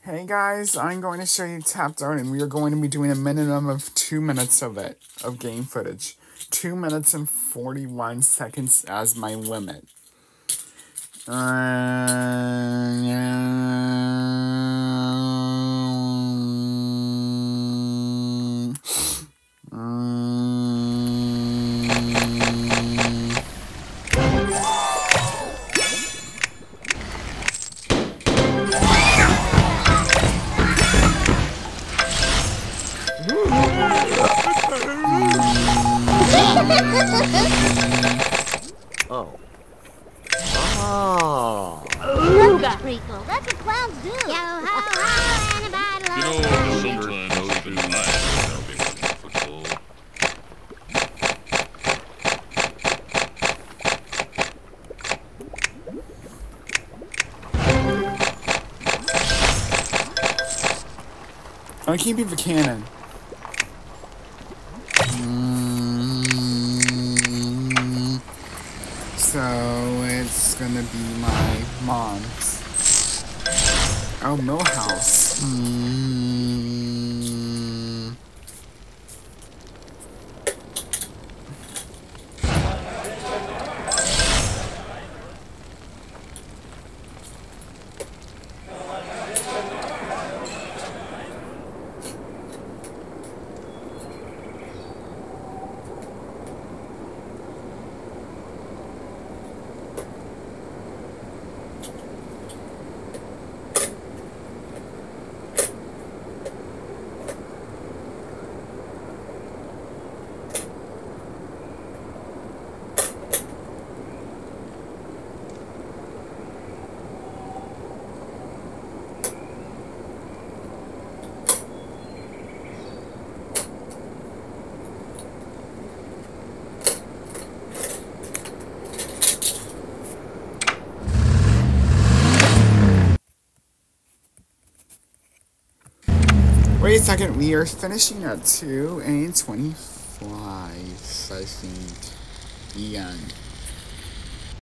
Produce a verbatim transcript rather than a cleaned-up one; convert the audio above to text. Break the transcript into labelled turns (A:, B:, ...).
A: Hey guys, I'm going to show you Tapped Art, and we are going to be doing a minimum of two minutes of it, of game footage. Two minutes and forty-one seconds as my limit. Uh,
B: Oh. Oh.
C: That's pretty cool. That's what clowns do. Yo ho ho and a bottle
D: You
C: of
D: know,
C: beer.
D: sometimes even I have to be football.
A: I'm keeping the cannon. So it's gonna be my mom's. Oh, Millhouse. Mm. Wait a second, we are finishing at two and twenty-five, I think. The end.